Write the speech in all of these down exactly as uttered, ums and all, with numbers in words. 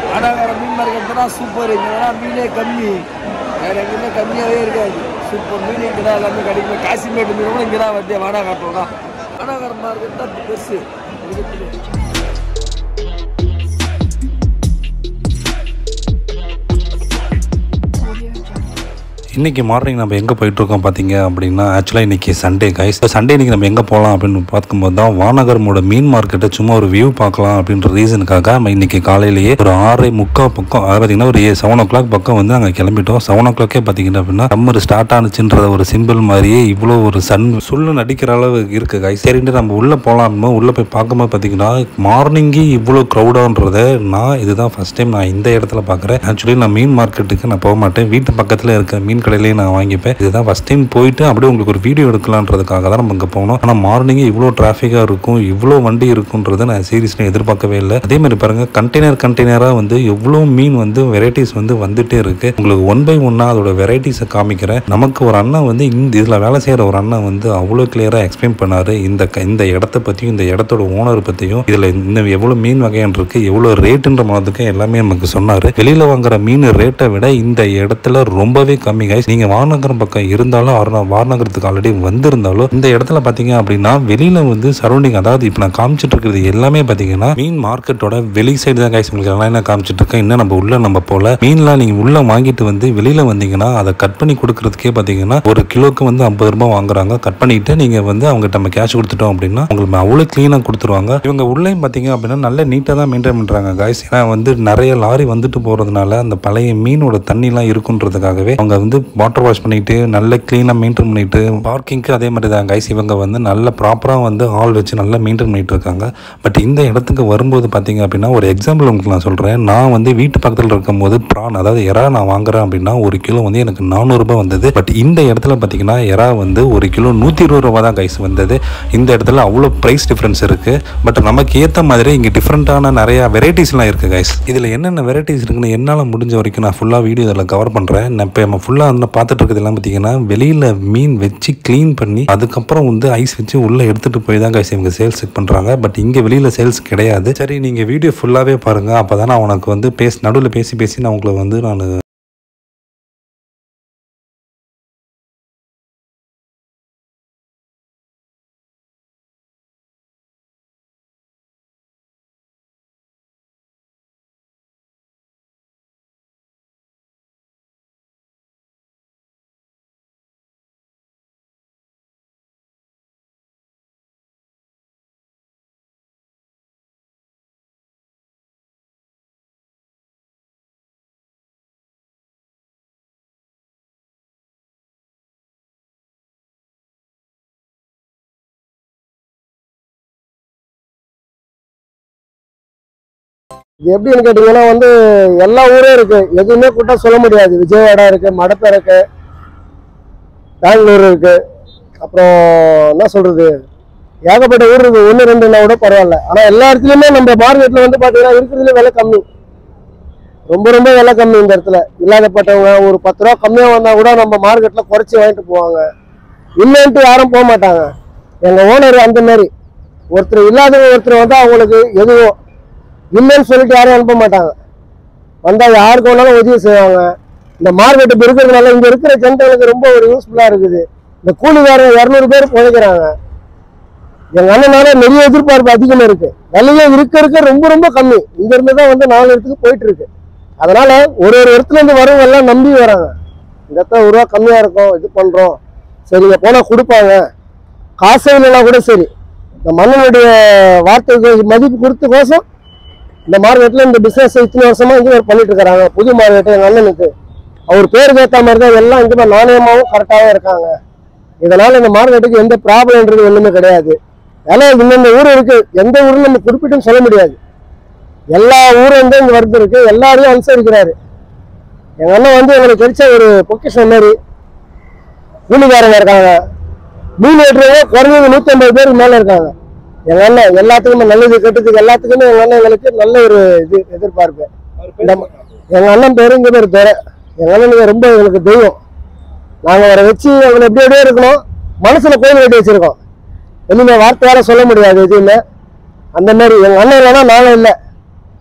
வானாகர மீன் market தான் super. இங்கே மீனே கம்மி, வேறு எங்கேயுமே கம்மியாகவே இருக்காது. சூப்பர் மீன் இங்கே தான் எல்லாமே கிடைக்கும். காசிமேட்டு மீன் கூட இங்கே தான் வந்து வானாகரத்தில் தான். வானாகர மார்க்கெட் தான் பெருசு. இன்றைக்கி மார்னிங் நம்ம எங்கே போயிட்டுருக்கோம் பார்த்தீங்க அப்படின்னா, ஆக்சுவலாக இன்றைக்கி சண்டே கைஸ். சண்டே இன்றைக்கி நம்ம எங்கே போகலாம் அப்படின்னு பார்க்கும்போது தான் வானகரமோட மீன் மார்க்கெட்டை சும்மா ஒரு வியூ பார்க்கலாம் அப்படின்ற ரீசனுக்காக நம்ம இன்றைக்கி காலையிலேயே ஒரு ஆறரை முக்கால் பக்கம், அதாவது பார்த்திங்கன்னா ஒரு செவன் ஓ கிளாக் பக்கம் வந்து நாங்கள் கிளம்பிட்டோம். செவன் ஓ கிளாக்கே பார்த்தீங்கன்னா அப்படின்னா சம்மர் ஸ்டார்ட் ஆனிச்சுன்ற ஒரு சிம்பிள் மாதிரியே இவ்வளோ ஒரு சன் சுள்ளு நடிக்கிற அளவு இருக்குது கைஸ். சரின்ட்டு நம்ம உள்ளே போகலாமோ, உள்ளே போய் பார்க்கும்போது பார்த்தீங்கன்னா மார்னிங்கே இவ்வளோ க்ரௌடான்றதை நான் இதுதான் ஃபஸ்ட் டைம் நான் இந்த இடத்துல பார்க்குறேன். ஆக்சுவலி நான் மீன் மார்க்கெட்டுக்கு நான் போக மாட்டேன், வீட்டு பக்கத்தில் இருக்க மீன் கடையிலேயே நான் வாங்கிப்பேன். இதுதான் ஃபஸ்ட் டைம் போயிட்டு அப்படியே உங்களுக்கு ஒரு வீடியோ எடுக்கலான்றதுக்காக தான் நம்ம இங்கே போனோம். ஆனால் மார்னிங்கே இவ்வளோ டிராஃபிக்காக இருக்கும், இவ்வளோ வண்டி இருக்குன்றதை நான் சீரியஸ்லி எதிர்பார்க்கவே இல்லை. அதே மாதிரி பாருங்க, கண்டெய்னர் கண்டெய்னராக வந்து எவ்வளோ மீன் வந்து வெரைட்டிஸ் வந்து வந்துட்டே இருக்கு. உங்களுக்கு ஒன் பை ஒன்னா அதோட வெரைட்டிஸை காமிக்கிறேன். நமக்கு ஒரு அண்ணன் வந்து இந்த இதில் வேலை செய்கிற ஒரு அண்ணன் வந்து அவ்வளோ கிளியராக எக்ஸ்பிளைன் பண்ணாரு இந்த இந்த இடத்த பற்றியும் இந்த இடத்தோட ஓனர் பற்றியும், இதில் இன்னும் எவ்வளோ மீன் வகையான இருக்கு, எவ்வளோ ரேட்டுன்ற மாதிரிக்கு எல்லாமே நமக்கு சொன்னார். வெளியில் வாங்குற மீன் ரேட்டை விட இந்த இடத்துல ரொம்பவே கம்மி கைஸ். நீங்கள் வாரணாகரம் பக்கம் இருந்தாலும் வாரணாகரத்துக்கு ஆல்ரெடி வந்திருந்தாலும் இந்த இடத்துல பார்த்தீங்க அப்படின்னா வெளியில் வந்து சரௌண்டிங், அதாவது இப்போ நான் காமிச்சிட்டு இருக்கிறது எல்லாமே பார்த்தீங்கன்னா மீன் மார்க்கெட்டோட வெளி சைடு தான் கைஸ். உங்களுக்கு எல்லாம் என்ன காமிச்சிட்டு இருக்கேன், இன்னும் நம்ம உள்ள நம்ம போல மீன்லாம் நீங்கள் உள்ள வாங்கிட்டு வந்து வெளியில் வந்தீங்கன்னா அதை கட் பண்ணி கொடுக்கறதுக்கே பார்த்தீங்கன்னா ஒரு கிலோக்கு வந்து ஐம்பது ரூபாய் வாங்குறாங்க. கட் பண்ணிட்டு நீங்கள் வந்து அவங்ககிட்ட நம்ம கேஷ் கொடுத்துட்டோம் அப்படின்னா உங்களுக்கு அவ்வளோ க்ளீனாக கொடுத்துருவாங்க. இவங்க உள்ளேயும் பார்த்தீங்க அப்படின்னா நல்ல நீட்டாக தான் மெயின்டைன் பண்ணுறாங்க கைஸ். ஏன்னா வந்து நிறைய லாரி வந்துட்டு போகிறதுனால அந்த பழைய மீனோட தண்ணிலாம் இருக்குன்றதுக்காகவே அவங்க வந்து வாட்டர் வாஷ் பண்ணிட்டு நல்ல க்ளீனாக மெயின்டைன் பண்ணிட்டு, பார்க்கிங்க்கு அதே மாதிரி தான் கைஸ். இவங்க வந்து நல்ல ப்ராப்பராக வந்து ஆள் வச்சு நல்லா மெயின்டைன் பண்ணிட்டு இருக்காங்க. பட் இந்த இடத்துக்கு வரும்போது பார்த்தீங்க அப்படின்னா ஒரு எக்ஸாம்பிள் உங்களுக்கு நான் சொல்கிறேன். நான் வந்து வீட்டு பக்கத்தில் இருக்கும் போது ப்ரான், அதாவது எறா நான் வாங்குறேன் அப்படின்னா ஒரு கிலோ வந்து எனக்கு நானூறுரூபா வந்தது. பட் இந்த இடத்துல பார்த்தீங்கன்னா எறா வந்து ஒரு கிலோ நூற்றி இருபது ரூபா தான் கைஸ் வந்தது. இந்த இடத்துல அவ்வளோ ப்ரைஸ் டிஃப்ரென்ஸ் இருக்குது. பட் நமக்கு ஏற்ற மாதிரி இங்கே டிஃப்ரெண்ட்டான நிறையா வெரைட்டிஸ்லாம் இருக்குது கைஸ். இதில் என்னென்ன வெரைட்டிஸ் இருக்குன்னு என்னால் முடிஞ்ச வரைக்கும் நான் ஃபுல்லாக வீடியோ இதில் கவர் பண்ணுறேன். நான் இப்போ நம்ம ஃபுல்லாக வந்து பார்த்துட்டு இருக்கிறதெல்லாம் பார்த்தீங்கன்னா வெளியில் மீன் வச்சு க்ளீன் பண்ணி அதுக்கப்புறம் வந்து ஐஸ் வச்சு உள்ளே எடுத்துகிட்டு போய் தான் கைஸ் இவங்க சேல்ஸ் பண்ணுறாங்க. பட் இங்கே வெளியில் சேல்ஸ் கிடையாது. சரி, நீங்கள் வீடியோ ஃபுல்லாகவே பாருங்கள். அப்போ தான் நான் உனக்கு வந்து பேசி நடுவில் பேசி பேசி நான் உங்களை வந்து நான் இது எப்படின்னு கேட்டீங்கன்னா வந்து எல்லா ஊரும் இருக்கு, எதுவுமே கூட்டா சொல்ல முடியாது. விஜயவாடா இருக்கு, மடப்பை இருக்கு, பெங்களூர் இருக்கு, அப்புறம் என்ன சொல்றது ஏகப்பட்ட ஊர் இருக்கு. ஒன்று ரெண்டுனா கூட பரவாயில்ல. ஆனா எல்லா இடத்துலயுமே நம்ம மார்க்கெட்ல வந்து பாத்தீங்கன்னா இருக்கிறதுல விலை கம்மி, ரொம்ப ரொம்ப விலை கம்மி. இந்த இடத்துல இல்லாதப்பட்டவங்க ஒரு பத்து ரூபா கம்மியா வந்தா கூட நம்ம மார்க்கெட்ல குறைச்சி வாங்கிட்டு போவாங்க. இல்லைன்ட்டு யாரும் போக மாட்டாங்க. எங்க ஓனர் அந்த மாதிரி ஒருத்தர் இல்லாதவங்க ஒருத்தர் வந்து அவங்களுக்கு எதுவும் இல்லைன்னு சொல்லிட்டு யாரும் அனுப்ப மாட்டாங்க. வந்தா யாருக்கு வேணாலும் உதவி செய்வாங்க. இந்த மார்க்கெட் இப்போ இருக்கிறதுனால இங்க இருக்கிற ஜனங்களுக்கு ரொம்ப ஒரு யூஸ்ஃபுல்லா இருக்குது. இந்த கூலிக்காரங்க இரநூறு பேர் பிழைக்கிறாங்க. எங்க அண்ணனால நிறைய எதிர்பார்ப்பு அதிகமா இருக்கு. விலையே இருக்க இருக்க ரொம்ப ரொம்ப கம்மி. இங்க இருந்துதான் வந்து நாலு இடத்துக்கு போயிட்டு இருக்கு. அதனால ஒரு ஒரு இடத்துல இருந்து வரவங்க எல்லாம் நம்பி வராங்க. இந்த இடத்துல ஒரு ரூபா கம்மியா இருக்கும், இது பண்றோம், சரிங்க போனா கொடுப்பாங்க, காசு இல்லைன்னா கூட சரி. இந்த மன்னனுடைய வார்த்தைக்கு மதிப்பு கொடுத்த கோசம் இந்த மார்க்கெட்ல இந்த பிசினஸ் இத்தனை வருஷமா இங்கே பண்ணிட்டு இருக்காங்க. புது மார்க்கெட் எங்க அண்ணனுக்கு அவர் பேருக்கு ஏற்ற மாதிரி தான் எல்லாம் இங்கே நாணயமாவும் கரெக்டாகவும் இருக்காங்க. இதனால இந்த மார்க்கெட்டுக்கு எந்த ப்ராப்ளம்ன்றது ஒண்ணுமே கிடையாது. ஏன்னா இந்தந்த ஊர் இருக்கு, எந்த ஊர்ல நம்ம குறிப்பிட்டும் சொல்ல முடியாது. எல்லா ஊரும் வந்து இங்க வருது இருக்கு, எல்லாரையும் அனுசரிக்கிறாரு. எங்க அண்ணன் வந்து எங்களுக்கு கிடைச்ச ஒரு பொக்கிஷன் மாதிரி. கூலிக்காரங்க இருக்காங்க, மீன் வெட்டுறவங்க குறைஞ்சது நூத்தி ஐம்பது பேருக்கு மேல இருக்காங்க. எங்க அண்ணன் எல்லாத்துக்குமே நல்லது கெட்டதுக்கு எல்லாத்துக்குமே எங்க அண்ணன் எங்களுக்கு நல்ல ஒரு இது எதிர்பார்ப்பு. எங்க அண்ணன் பேரு இங்க பேர் துறை. எங்க அண்ணனுக்கு ரொம்ப எங்களுக்கு தெய்வம். நாங்க அவரை வச்சு அவங்களை எப்படி எப்படியே இருக்கணும், மனசுல கோயில் கட்டி வச்சிருக்கோம். எதுவுமே வார்த்தையால சொல்ல முடியாது எதுவுமே. அந்த மாதிரி எங்க அண்ணன் இல்லைன்னா நானும் இல்லை.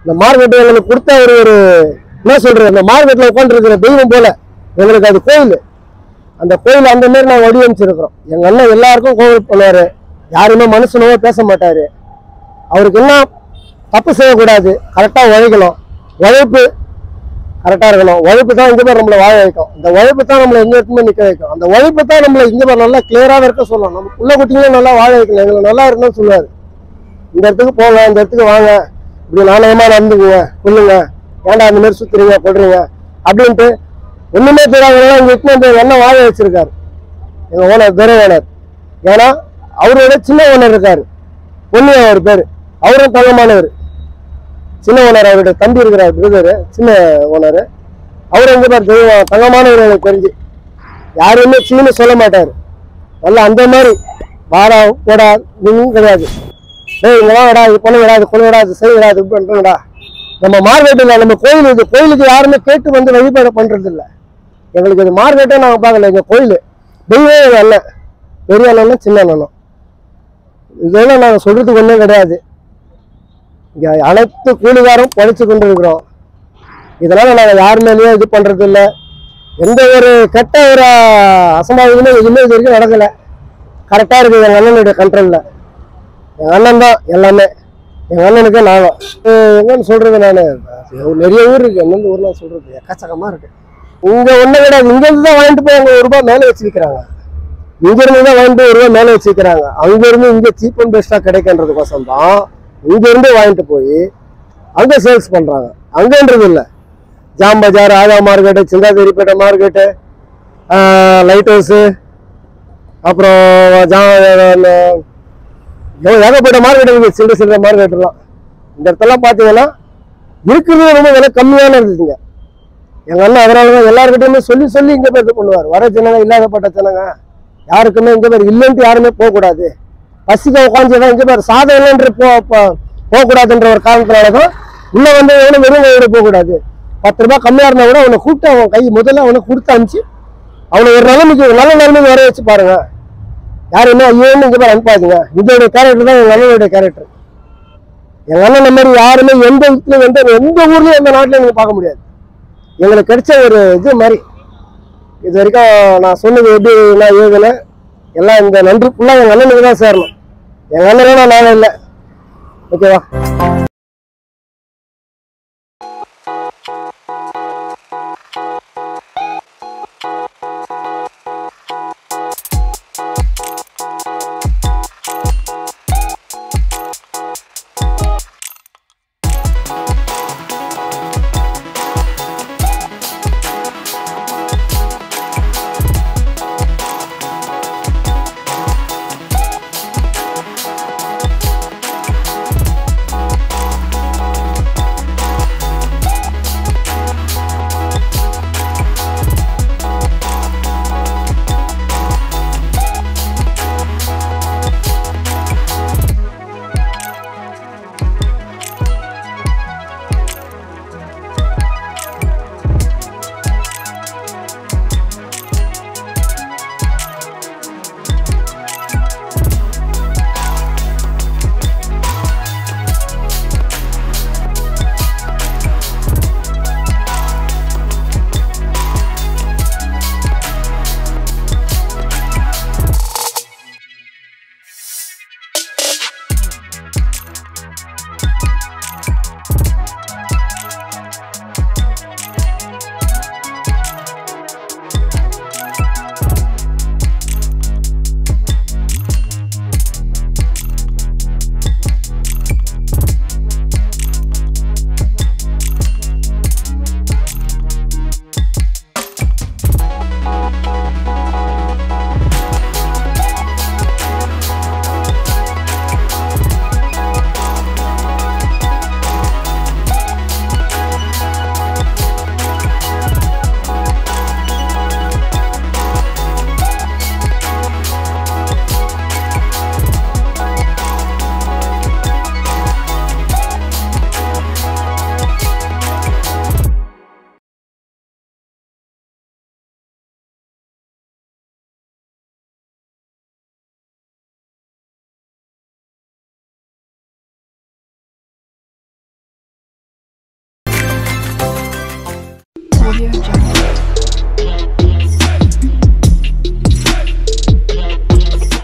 இந்த மார்க்கெட்டு எங்களுக்கு கொடுத்த ஒரு ஒரு என்ன சொல்றது, அந்த மார்க்கெட்டில் உட்காந்துருக்கிற தெய்வம் போல எங்களுக்கு அது கோயில். அந்த கோயில் அந்த மாரி நாங்கள் வடிவமைச்சிருக்கிறோம். எங்கள் அண்ணன் எல்லாருக்கும் கோவில் பண்ணுவார். யாருமே மனுஷனவோ பேச மாட்டார். அவருக்கு என்ன தப்பு செய்யக்கூடாது, கரெக்டாக உழைக்கணும், உழைப்பு கரெக்டாக இருக்கணும். உழைப்பு தான் இங்கே பேர் நம்மளை வாழ வைக்கும். இந்த உழைப்பு தான் நம்மளை எங்கே இருக்குமே நிற்க வைக்கும். அந்த உழைப்பு தான் நம்மளை இங்கே பேர் நல்லா கிளியராக இருக்க சொல்லணும். நம்ம உள்ள குட்டிங்களும் நல்லா வாழ வைக்கணும், எங்களை நல்லா இருக்கணும்னு சொல்லுவார். இந்த இடத்துக்கு போங்க, இந்த இடத்துக்கு வாங்க, இப்படி நாணயமாக நடந்துக்குங்க, கொள்ளுங்க, ஏன்டா அந்த மாதிரி சுற்றுறீங்க கொள்றீங்க அப்படின்ட்டு ஒன்றுமே தெரியாதவங்களாம் இங்கே இட்டு வந்து என்ன வாழ வச்சிருக்காரு எங்கள் ஓனர், பெரிய ஓனர். ஏன்னா அவரோட சின்ன ஓனர் இருக்காரு, பொண்ணு அவர் பேர், அவரும் தங்கமானவர். சின்ன ஓனர் அவருடைய தம்பி இருக்கிறார், பிரதரு, சின்ன ஓனர். அவர் எங்கே பேர் தெய்வம், தங்கமானவர். எனக்கு தெரிஞ்சு யாருமே சீனு சொல்ல மாட்டார். நல்லா அந்த மாதிரி வாடா போடா நீங்களும் கிடையாது. டேய் இங்கெல்லாம் விடா, இது பொண்ணு விடாது, கொலை விடாது, செய் விடாது, இது பண்ணுறா. நம்ம மார்க்கெட்டில் நம்ம கோயில், இது கோயிலுக்கு யாருமே கேட்டு வந்து வழிபாடு பண்ணுறது இல்லை. எங்களுக்கு இது மார்க்கெட்டே நாங்கள் பார்க்கல. எங்கள் கோயில் தெய்வம் எங்கள் அண்ணன், பெரிய அண்ணனும் சின்ன அண்ணனும். இதெல்லாம் நாங்கள் சொல்கிறதுக்கு ஒன்றும் கிடையாது. இங்கே அனைத்து கூலிகாரும் படித்து கொண்டு இருக்கிறோம். இதனால் நாங்கள் யார் மேலேயும் இது பண்ணுறது இல்லை. எந்த ஒரு கெட்ட ஒரு அசம்பாவிதமே எதுவுமே இது வரைக்கும் நடக்கலை. கரெக்டாக இருக்குது எங்கள் அண்ணனுடைய கண்ட்ரோலில். எங்கள் அண்ணன் தான் எல்லாமே. எங்கள் அண்ணனுக்கே நானும் என்னன்னு சொல்கிறது. நான் நிறைய ஊர் இருக்குது, எந்தெந்த ஊர்லாம் சொல்கிறது எக்கச்சக்கமாக இருக்குது. இங்கே ஒன்றும் கிடையாது. இங்கேருந்து தான் வாங்கிட்டு போய் அங்கே ஒரு ரூபா மேலே வச்சு விற்கிறாங்க. இங்கேருந்து தான் வாங்கிட்டு ஒரு ரூபா மேலே வச்சு விற்கிறாங்க. அங்கேருந்து இங்கே சீப் அண்ட் பெஸ்ட்டாக கிடைக்கின்றதுக்கோசம் தான் இங்கேருந்து வாங்கிட்டு போய் அங்கே சேல்ஸ் பண்ணுறாங்க. அங்கேன்றது இல்லை, ஜாம் பஜார், ஆதா market, Chintadripet market, lighthouse, அப்புறம் ஜா ஏகப்பட்ட மார்க்கெட் இருக்குது, சில்லற சில்லற மார்க்கெட்டுலாம். இந்த இடத்தெல்லாம் பார்த்தீங்கன்னா இருக்கிறது ரொம்ப விலை கம்மியான இருந்துச்சுங்க. எங்கள் அண்ணன் அதனால தான் எல்லாருக்கிட்டையுமே சொல்லி சொல்லி இங்கே பேர் இது பண்ணுவார். வர ஜனங்க, இல்லாதப்பட்ட ஜனங்க யாருக்குமே இங்கே பேர் இல்லைன்ட்டு யாருமே போகக்கூடாது, பசிக்க உட்காந்துதான் இங்கே பேர் சாதம் இல்லைன்ற போ போகக்கூடாதுன்ற ஒரு காரணத்தினால தான் உள்ளே வந்து எவ்வளோ வெறும் கையோட போகக்கூடாது. பத்து ரூபாய் கம்மியாக இருந்தால் கூட அவனை கூப்பிட்டு அவன் கை முதல்ல அவனை கொடுத்து அனுப்பிச்சு அவனை ஒரு நிலைமைக்கு ஒரு நல்ல நிலைமைக்கு வர வச்சு பாருங்க. யாருமே ஐயோன்னு இங்கே பேர் அனுப்பாதுங்க. இதோடைய கேரக்டர் தான் எங்கள் அண்ணனுடைய கேரக்டர். எங்கள் அண்ணன் இந்த மாதிரி யாருமே எந்த வீட்டிலும் எந்த எந்த ஊர்லேயும் எந்த நாட்டிலையும் நீங்கள் பார்க்க முடியாது. எங்களுக்கு கிடைச்ச ஒரு இது மாதிரி இது வரைக்கும் நான் சொன்னது எப்படி நான் ஏதுன்னு எல்லாம் இந்த நன்றி ஃபுல்லாக எங்கள் அண்ணனுக்கு தான் சேரணும். எங்கள் அண்ணனும் நான் இல்லை. ஓகேவா?